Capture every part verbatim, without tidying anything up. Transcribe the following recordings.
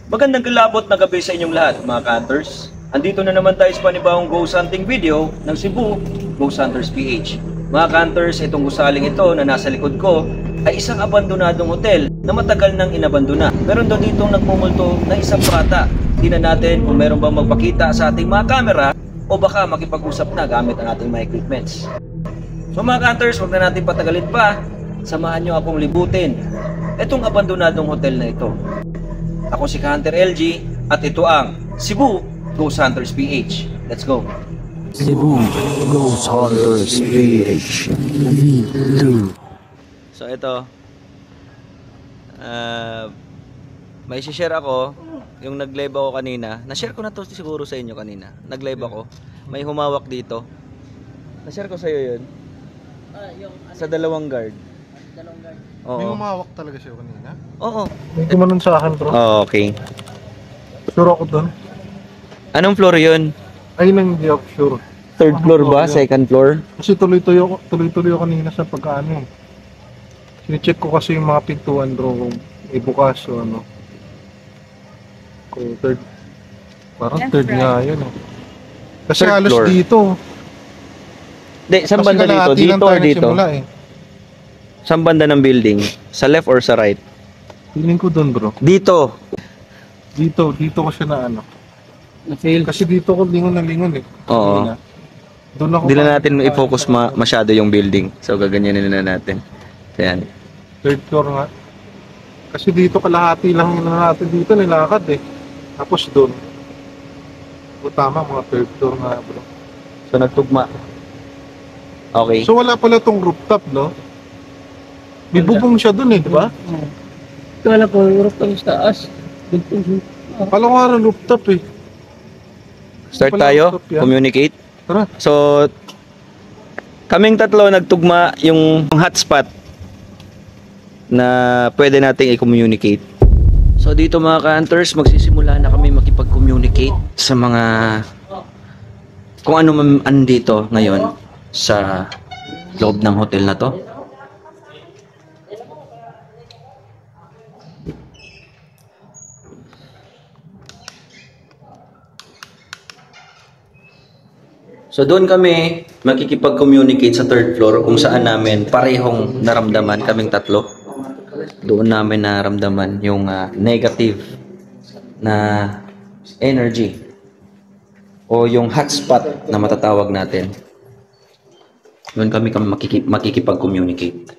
Magandang kilabot na gabi sa inyong lahat mga Hunters. Andito na naman tayo sa panibawang ghost hunting video ng Cebu Ghost Hunters P H. Mga Hunters, itong gusaling ito na nasa likod ko ay isang abandonadong hotel na matagal nang inabandona. Meron daw ditong nagmumulto na isang bata. Tingnan natin kung meron bang magpakita sa ating mga camera o baka makipag-usap na gamit ang ating mga equipments. So mga Hunters, huwag na natin patagalin pa. Samahan nyo akong libutin itong abandonadong hotel na ito. Ako si Hunter L G at ito ang Cebu Ghost Hunters P H. Let's go! Cebu Ghost Hunters P H. So ito, uh, may share ako yung nag-live ako kanina. Na-share ko na to siguro sa inyo kanina. Nag-live ako. May humawak dito. Na-share ko sa iyo yun. Ah, yung Sa dalawang guard. dalawang guard. Oo. May humawak talaga siya kanina? Oo. May kumanon sa akin, bro. Oh, okay. Sure ako doon. Anong floor yun? Ay, nang hindi ako sure. Third floor ba? Second floor? Kasi tuloy-tuloy ako, tuloy-tuloy ako kanina sa pagkaano. Sine-check ko kasi yung mga pintuan, bro, kung may bukas o ano. Kung third. Parang Left, third right. nga yun. Eh. Kasi Third halos floor. dito. Di, saan Kasi banda dito? kalahati lang Dito tayo or dito? nagsimula, eh. Saan banda ng building? Sa left or sa right? Feeling ko doon, bro. Dito. Dito, dito ko siya na ano. Na-fail. Kasi dito ko lingon na lingon eh. Oo. Kanina. Doon ako. Hindi na natin i-focus ma masyado yung building. So gaganyanin na natin. So, yan. Third floor nga. Kasi dito kalahati lang na natin dito nilakad eh. Tapos doon. O tama, mga third floor nga, bro. So nagtugma. Okay. So wala pala tong rooftop, no? May bubong siya doon eh, di ba? Kala ko, urap kami sa taas. Dugtong. Akala ko nga rooftop eh. Start Wala tayo. rooftop yan. Communicate. Tara. So kaming tatlo nagtugma yung hotspot na pwede nating i-communicate. So dito mga ka-hunters, magsisimula na kami makipag-communicate sa mga kung ano man andito ngayon sa loob ng hotel na to. So doon kami makikipag-communicate sa third floor kung saan namin parehong naramdaman kaming tatlo. Doon namin naramdaman yung uh, negative na energy o yung hotspot na matatawag natin. Doon kami kami makikip, makikipag-communicate.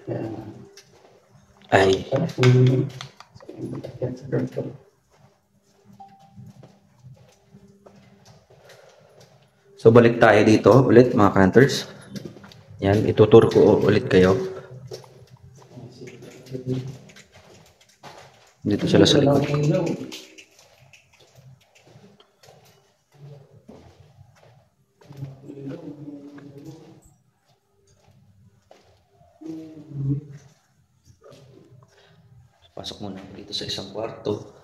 Ay. So balik tayo dito ulit mga hunters. Yan, itutur ko ulit kayo. Dito sila sa likod ko. Pasok muna dito sa isang kwarto.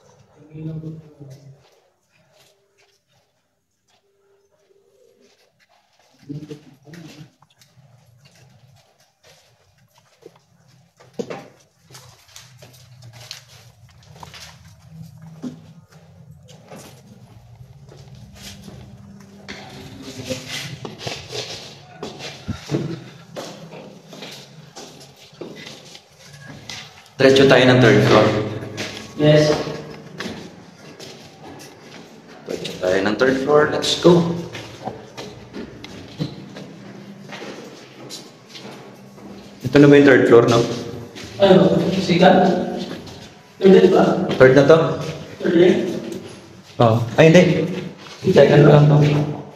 Diretso tayo ng third floor. Yes. Diretso tayo ng third floor. Let's go. Ito na ba yung third floor, no? Ano? Sikat? Third ba? Third na to? Third eh? Oo. Oh. Ay, hindi. Second lang to.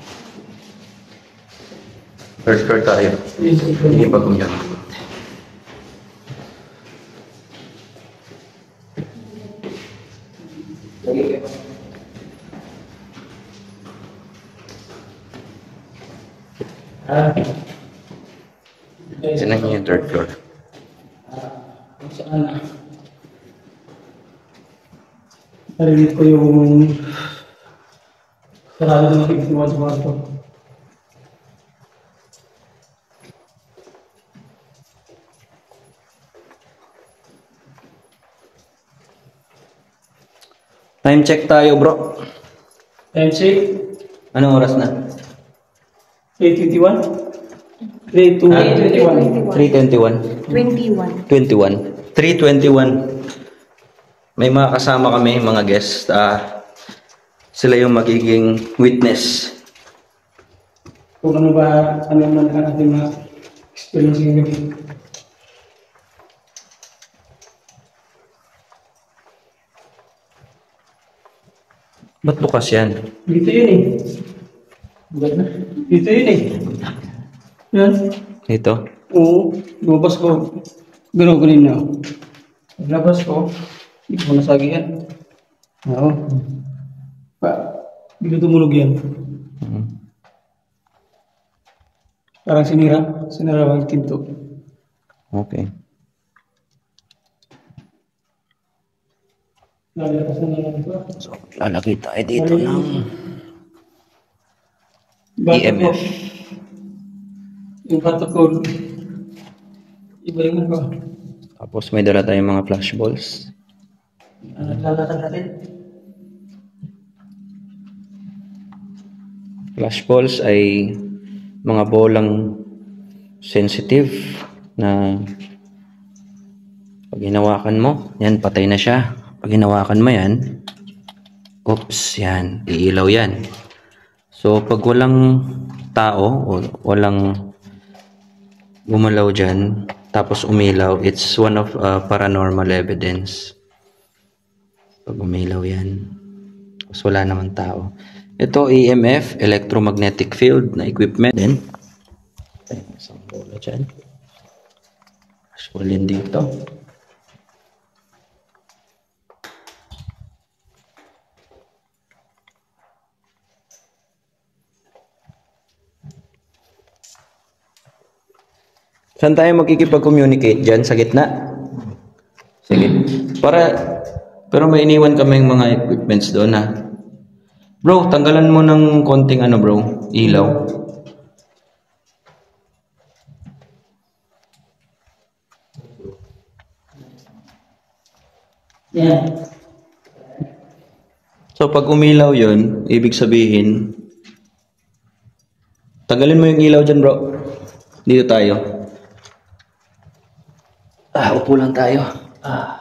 Third floor tayo. Hindi pa kumyan. Ah. Yan na yung third floor. Ah. Saan na? Narinig ko yung sarado ng pintuan sa kwarto. Time check tayo, bro. Time check. Anong oras na? three twenty-one. three twenty-one. three twenty-one. twenty-one. twenty-one. three twenty-one. May mga kasama kami, mga guests. Ah, sila yung magiging witness. Kung ano ba, ano man ang ating mga experience ng gabi. Ba't bukas yan? Dito yun eh. Bugat na. Dito yun eh. Yan. Ito? Oo. Lumabas ko. Gano'n kanina. Lumabas ko. Hindi ko nasagi yan. Oo. Pa. Dito tumulog yan. Mhm. Parang sinira. Sinira ang tinto. Okay. Lalakas na lang ito. So, lalagay tayo dito ng E M F. Yung protocol. Ibalingan ko. Tapos may dala tayong mga flash balls. Ano lalakad natin? Flash balls ay mga bolang sensitive na pag hinawakan mo, yan, patay na siya. Pag hinawakan mo yan, oops, yan, iilaw yan. So, pag walang tao o walang gumalaw dyan, tapos umilaw, it's one of uh, paranormal evidence. Pag umilaw yan, tapos wala naman tao. Ito, E M F, electromagnetic field na equipment din. Ay, isang bola dyan. Asulin dito. Saan tayo magkikipag-communicate dyan? Sa gitna? Sige. Para, pero may iniwan kaming mga equipments doon ha. Bro, tanggalan mo ng konting ano bro, ilaw. Yan. So pag umilaw yun, ibig sabihin, tanggalin mo yung ilaw dyan bro. Dito tayo. Ah, upo lang tayo. Ah.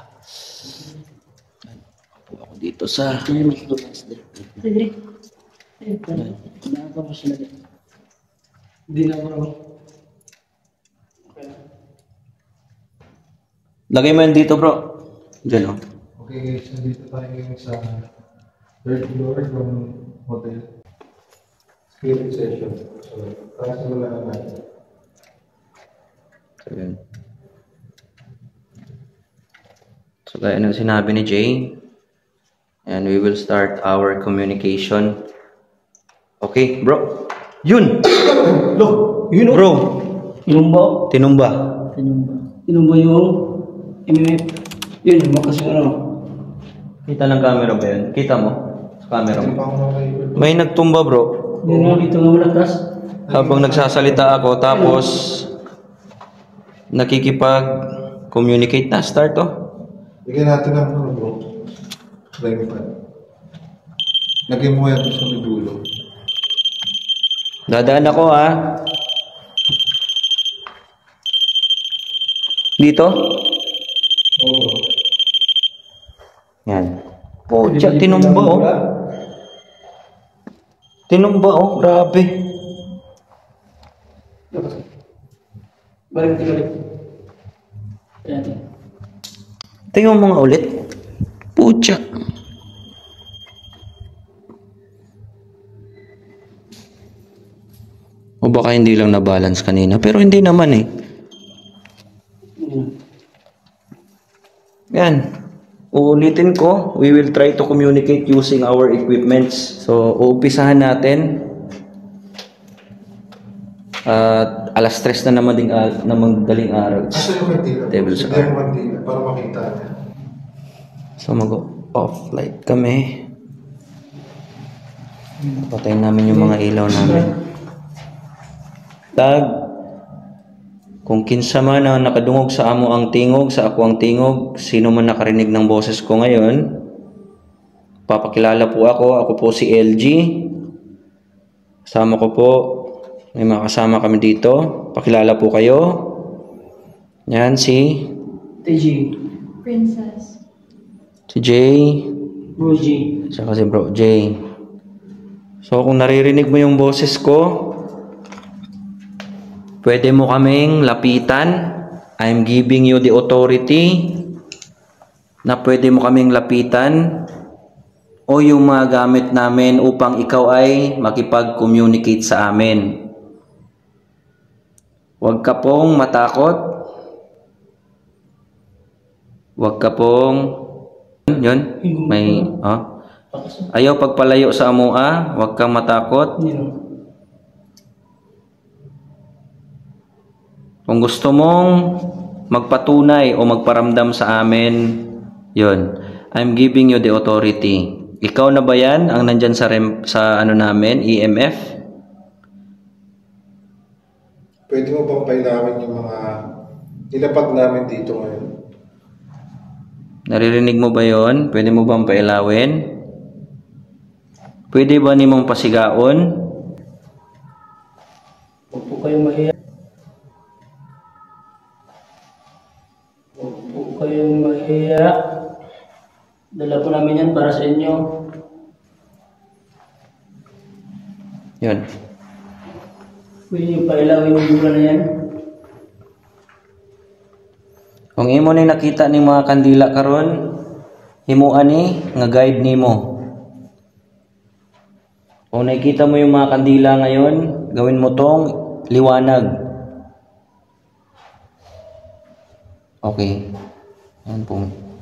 Upo ako dito sa... Hindi na ako. Lagay mo yan dito bro. Diyan oh. Okay guys, nandito tayo ngayon sa third floor ng hotel. Spirit session. So, tara simulan na natin. So, yun. So, gaya ng sinabi ni Jay, and we will start our communication. Okay, bro. Yun! Look, yun Bro, Tinumba. tinumba. Tinumba. Tinumba yung M M F. Yun, makas yung ano. Kita ng camera ba yun? Kita mo? Sa camera Hindi mo. pa ako nakaiba. May nagtumba bro. Yun nga dito nga malakas. Habang nagsasalita ako, tapos nakikipag-communicate na. Start oh. Bigyan natin ng ano bro. Ring fan. Lagyan mo yan sa may dulo. Dadaan ako ha. Dito? Oo. Yan. Oh, tiyak, tinumba oh. Tinumba oh, grabe. Balik, balik. Ayan. Tingnan mo nga ulit. Pucha. O baka hindi lang na-balance kanina. Pero hindi naman eh. Yan. Uulitin ko. We will try to communicate using our equipments. So, uumpisahan natin. At alas tres na naman ding uh, namang daling araw. Asa yung mantila? Devil's Sige Hour. yung mantila para makita niya. So, mag-off light kami. Patayin namin yung mga ilaw namin. Tag, kung kinsa man na nakadungog sa amo ang tingog, sa ako ang tingog, sino man nakarinig ng boses ko ngayon, Papakilala po ako. Ako po si L G. Kasama ko po. May mga kasama kami dito. Pakilala po kayo. Yan si... T G. Princess. Si Jay. Bro G. Tsaka si Bro Jay. So kung naririnig mo yung boses ko, pwede mo kaming lapitan. I'm giving you the authority na pwede mo kaming lapitan o yung mga gamit namin upang ikaw ay makipag-communicate sa amin. Huwag ka pong matakot. Huwag ka pong... Yun, may... Oh. Ayaw pagpalayo sa amua. Huwag kang matakot. Kung gusto mong magpatunay o magparamdam sa amin, yun. I'm giving you the authority. Ikaw na ba yan ang nandyan sa, rem, sa ano namin, E M F? Pwede mo bang pailawin yung mga nilapag namin dito ngayon? Naririnig mo ba yon? Pwede mo bang pailawin? Pwede ba nimong pasigaon? Huwag po kayong mahiya. Huwag po kayong mahiya. Dala po namin yan para sa inyo. Yun. Pwede niyo pailawin yung bulan na yan. Kung imo ni nakita ni mga kandila karon, himuan ni nga guide nimo. Kung nakikita mo yung mga kandila ngayon, gawin mo tong liwanag. Okay. Yan po.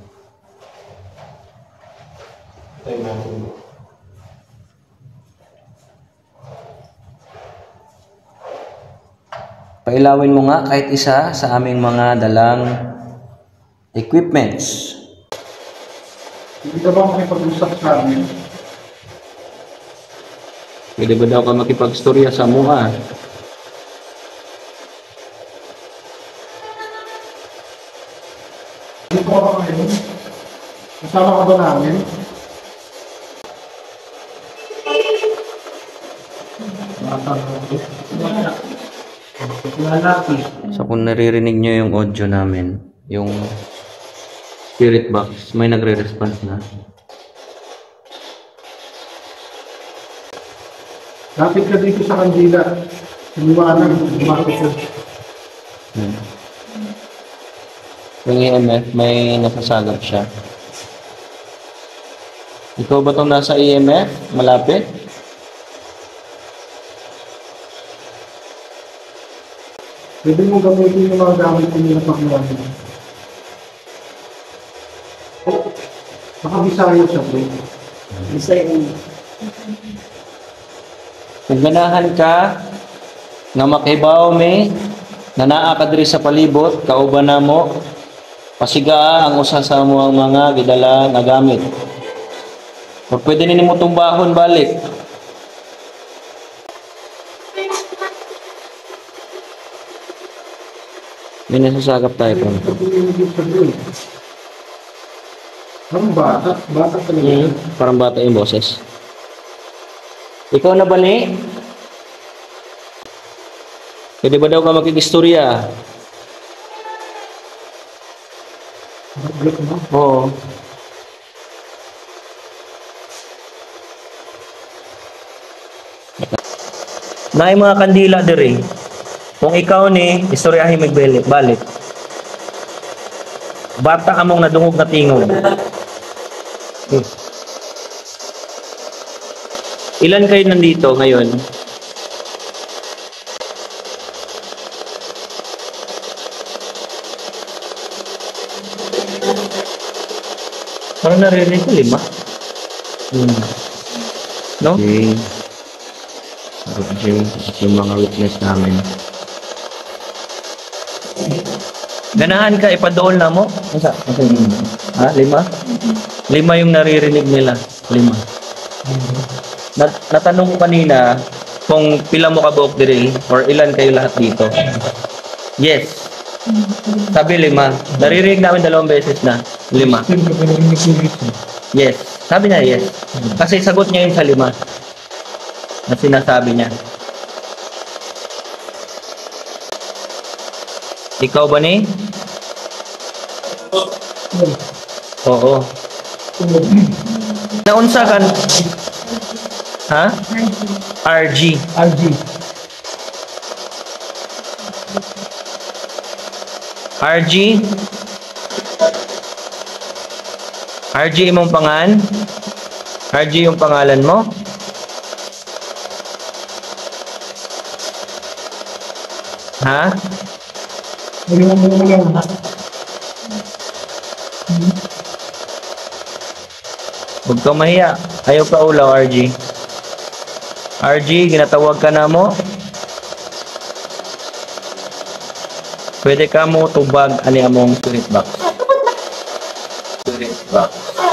Tayo natin. Pailawin mo nga kahit isa sa aming mga dalang equipments. Hindi ka ba makipag-usap sa amin? Pwede ba daw ka makipagstorya sa mua? Hindi ko ba ngayon? Kasama ka ba namin? So kung naririnig nyo yung audio namin, yung spirit box, may nagre-response na. Lapit ka dito sa kandila. Liwanag, lumakit ka. Hmm. Yung E M F, may nasasagap siya. Ikaw ba itong nasa E M F? Malapit? Pwede mong gamitin yung mga gamit ko nila pakilamin. Oh, baka Bisaya siya, bro. Isa yung... Kung ganahan ka nga makibaw mi na naa ka diri sa palibot, kauban na mo, pasigaa ang usa sa mo ang mga gidala nga gamit. O pwede nimo tumbahon balik. May nasasagap tayo po. Parang bata. Bata talaga. Hmm, parang bata yung boses. Ikaw na ba ni? Pwede ba daw ka makikistorya? Oo. Na yung mga kandila diri. Kung ikaw ni, istoryahin magbalik, balik. Bata among nadungog na tingog. Hmm. Ilan kayo nandito ngayon? Parang narinig ko, lima. Hmm. No? Okay. Okay. Yung mga witness namin. Ganahan ka, ipadool na mo? Masa? Ha? Lima? Lima yung naririnig nila. Lima. Nat natanong ko kanina kung pila mo ka buok diri or ilan kayo lahat dito. Yes. Sabi lima. Naririnig namin dalawang beses na. Lima. Yes. Sabi niya yes. Kasi sagot niya yung sa lima. Na sinasabi niya. Ikaw ba ni? Oo. Naunsa kan? Ha? R G. R G. R G. R G imong pangan? R G yung pangalan mo? Ha? Huwag kang mahiya. Ayaw ka ulaw, R G. R G, ginatawag ka na mo. Pwede ka mo tubag ani among spirit box. Spirit box.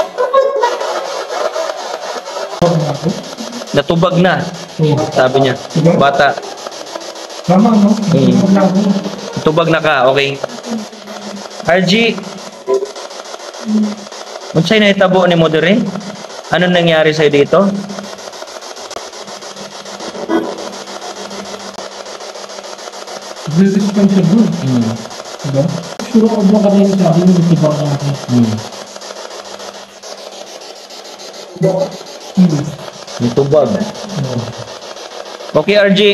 Natubag na. Sabi niya. Bata. Tama, no? Hmm. Tubag na ka, okay. R G. Unsay nahitabo ni mo diri? Ano nangyari sa'yo dito? Responsible. Hmm. Diba? Sure ako ba kanina sa akin yung tiba natin. Hmm. Hmm. Natubag. Okay, R G.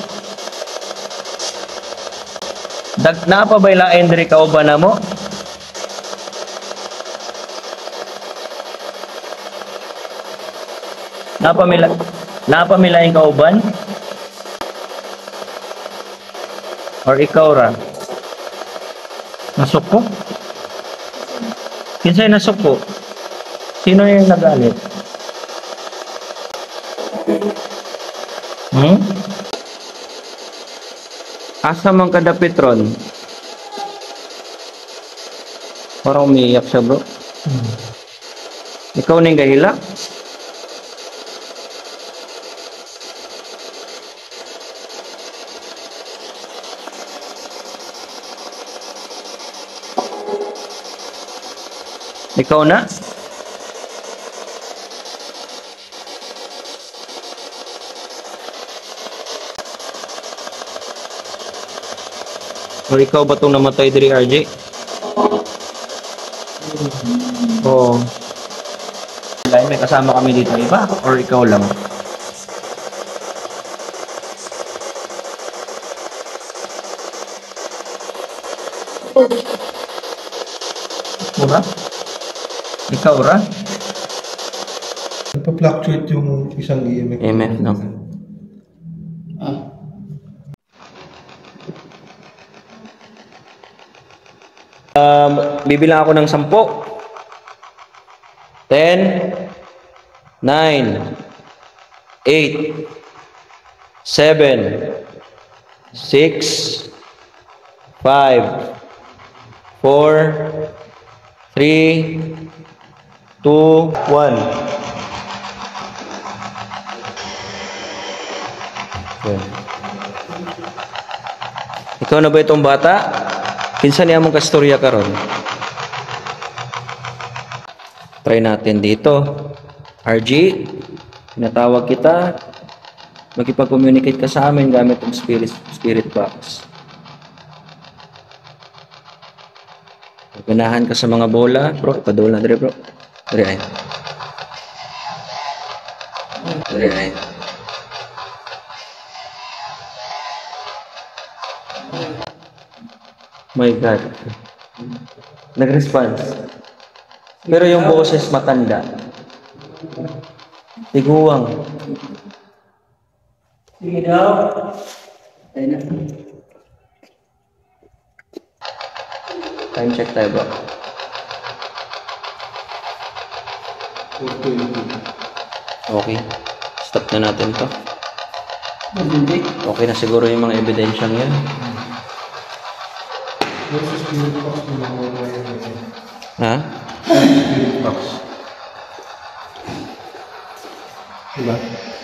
Dag naa pa ba ilain diri kauban na mo? Napamila napamilaing kauban? Or ikaw ra? Nasuko? Kinsay nasuko? Sino yung nagalit? Hmm? Asa man kada Petron? Parang umiiyak siya, bro. Hmm. Ikaw na yung gahila? Ikaw na? O ikaw ba itong namatay diri, R J? Oo. May kasama kami dito, iba? Or ikaw lang? Ura? Ikaw, ra? Nagpa-fluctuate yung isang E M F. E M F, no? Ah. Um, bibilang ako ng sampo. Ten, nine, eight, seven, six, five, four, three, two, one. Okay. Ikaw na ba itong bata? Kinsa niya mong kastorya karon? Try natin dito. R G, pinatawag kita. Makipag-communicate ka sa amin gamit ang spirit, spirit box. Ganahan ka sa mga bola. Bro, ipadol na dire, bro. Dire ay. Dire ay. My God. Nag-response. Pero yung boses matanda. Tiguang. Sige daw. Tayo na. Time check tayo, bro. Okay. Stop na natin to. Hindi. Okay na siguro yung mga ebidensyang yan. Ha? Spirit box. Diba?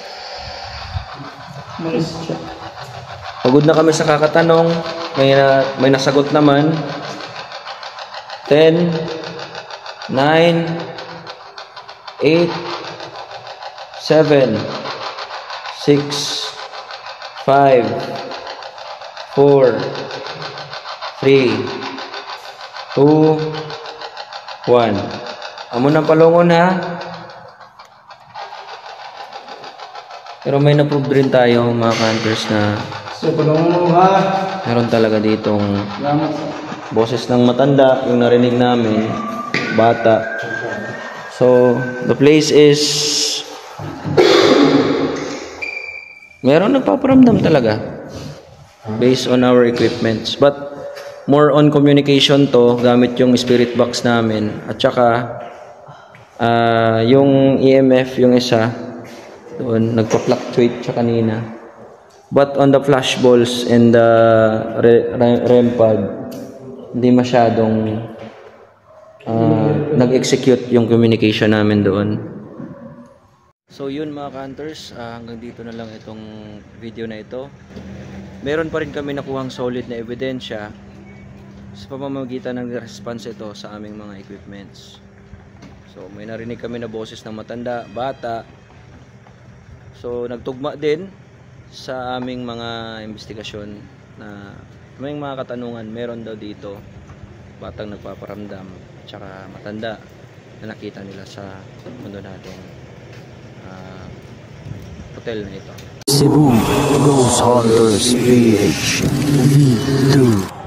Malis siya. Pagod na kami sa kakatanong. May, na, may nasagot naman. ten, nine, eight, seven, six, five, four, three, two, one. Amo ng palungon ha. Pero may na-prove rin tayo mga hunters na So, palungan mo ha. meron talaga ditong Salamat. boses ng matanda, yung narinig namin, bata. So, the place is meron nagpaparamdam talaga based on our equipments. But more on communication to, gamit yung spirit box namin. At saka, ah, yung E M F, yung isa, doon, nagpa-fluctuate siya kanina. But on the flash balls and the re- re- REM pad, hindi masyadong ah, nag-execute yung communication namin doon. So yun mga hunters, ah, hanggang dito na lang itong video na ito. Meron pa rin kami nakuhang solid na ebidensya sa pamamagitan ng response ito sa aming mga equipments. So may narinig kami na boses ng matanda, bata. So nagtugma din sa aming mga investigasyon na may mga katanungan meron daw dito batang nagpaparamdam at saka matanda na nakita nila sa mundo natin uh, hotel na ito. Cebu Ghost Hunters P H V two